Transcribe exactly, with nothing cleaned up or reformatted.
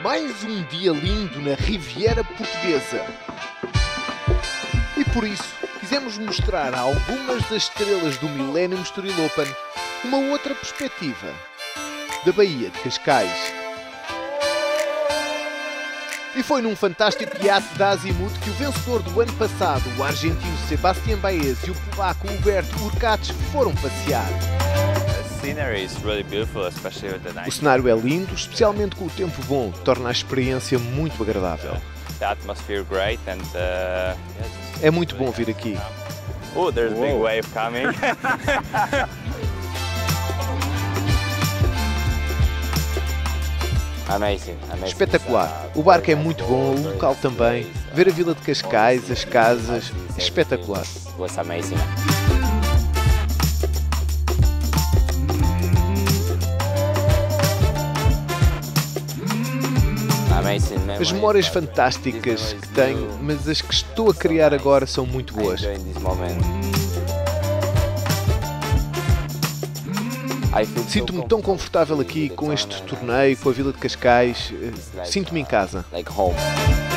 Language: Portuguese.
mais um dia lindo na Riviera Portuguesa. E por isso, quisemos mostrar a algumas das estrelas do Millennium Estoril Open uma outra perspectiva da Baía de Cascais. E foi num fantástico iate da Azimut que o vencedor do ano passado, o argentino Sebastián Baez, e o polaco Hubert Hurkacz foram passear. O cenário é lindo, especialmente com o tempo bom, que torna a experiência muito agradável. É muito bom vir aqui. Oh, there's a big wave coming. Amazing, amazing. Espetacular. O barco é muito bom, o local também. Ver a vila de Cascais, as casas, é espetacular. Was amazing. As memórias fantásticas que tenho, mas as que estou a criar agora são muito boas. Sinto-me tão confortável aqui com este torneio, com a vila de Cascais. Sinto-me em casa.